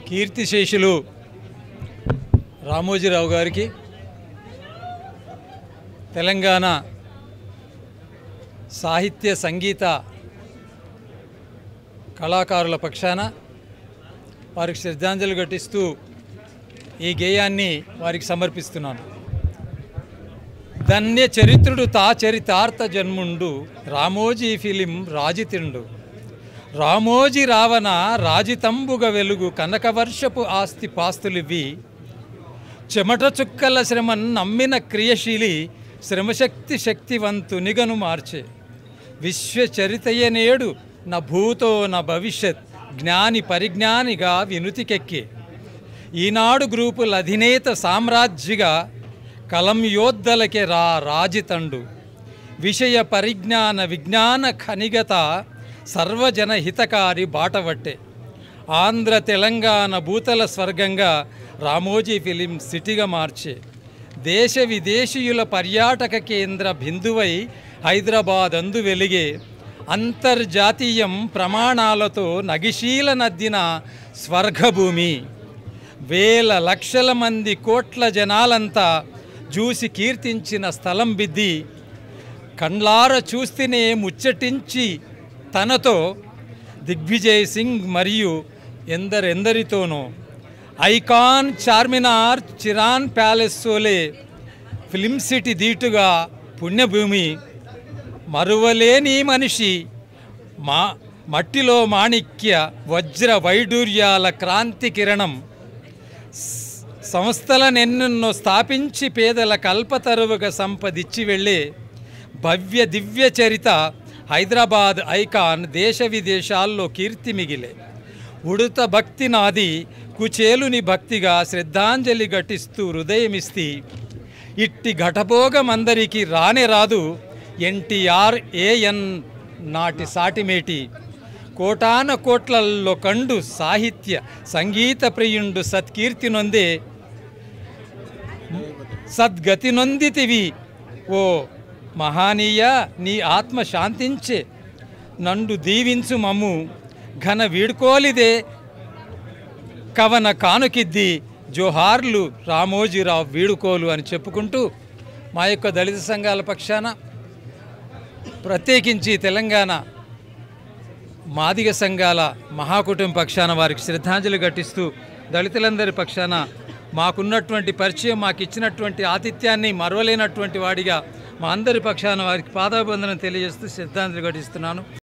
కీర్తిశేషులు రామోజీరావు గారికి తెలంగాణ సాహిత్య సంగీత కళాకారుల పక్షాన వారికి శ్రద్ధాంజలి ఘటిస్తూ ఈ గేయాన్ని వారికి సమర్పిస్తున్నాను. ధన్య చరిత్రుడు తా చరితార్థ జన్ముండు రామోజీ ఫిలిం రాజితిండు రామోజీ రావణ రాజితంబుగ వెలుగు కనకవర్షపు ఆస్తి పాస్తులివి చెమట చుక్కల శ్రమన్ నమ్మిన క్రియశీలి శ్రమశక్తి శక్తివంతు నిగను మార్చే విశ్వచరితయ నేడు నా భూతో నా భవిష్యత్ జ్ఞాని పరిజ్ఞానిగా వినుతికెక్కే ఈనాడు గ్రూపుల అధినేత సామ్రాజ్యగా కలం యోద్ధలకే రాజితండు విషయ పరిజ్ఞాన విజ్ఞాన ఖనిగత సర్వజన హితకారి బాటవట్టే ఆంధ్ర తెలంగాణ భూతల స్వర్గంగా రామోజీ ఫిలిం సిటీగా మార్చే దేశ విదేశీయుల పర్యాటక కేంద్ర బిందువై హైదరాబాద్ అందు వెలిగే అంతర్జాతీయం ప్రమాణాలతో నగిశీల నద్దిన స్వర్గభూమి వేల లక్షల మంది కోట్ల జనాలంతా చూసి కీర్తించిన స్థలం బిద్ది కండ్లార చూస్తేనే ముచ్చటించి తనతో దిగ్విజయ్ సింగ్ మరియు ఎందరెందరితోనో ఐకాన్ చార్మినార్ చిరాన్ ప్యాలెస్ సోలే ఫిలిం సిటీ దీటుగా పుణ్యభూమి మరువలేని మనిషి మట్టిలో మాణిక్య వజ్ర వైడూర్యాల క్రాంతి కిరణం సంస్థలనెన్నెన్నో స్థాపించి పేదల కల్పతరువుగా సంపదిచ్చి వెళ్ళే భవ్య దివ్య చరిత హైదరాబాద్ ఐకాన్ దేశ విదేశాల్లో కీర్తి మిగిలే ఉడుత భక్తి నాది కుచేలుని భక్తిగా శ్రద్ధాంజలి ఘటిస్తూ హృదయమిస్తి ఇట్టి ఘటభోగమందరికీ రానే రాదు ఎన్టీఆర్ ఏఎన్ నాటి సాటిమేటి కోటాన కోట్లల్లో కండు సాహిత్య సంగీత ప్రియుండు సత్కీర్తి నొందే సద్గతి నొందితివి ఓ మహానీయ నీ ఆత్మ శాంతించే నండు దీవించు మమ్ము ఘన వీడుకోలిదే కవన కానుకిద్ది జోహార్లు రామోజీరావు వీడుకోలు అని చెప్పుకుంటూ మా యొక్క దళిత సంఘాల పక్షాన ప్రత్యేకించి తెలంగాణ మాదిగ సంఘాల మహాకుటుంబ పక్షాన వారికి శ్రద్ధాంజలి ఘటిస్తూ దళితులందరి పక్షాన మాకున్నటువంటి పరిచయం మాకు ఇచ్చినటువంటి ఆతిథ్యాన్ని మరవలేనటువంటి వాడిగా మా అందరి పక్షాన వారికి పాదాభివందనం తెలియజేస్తూ శ్రద్ధాంజలి ఘటిస్తున్నాను.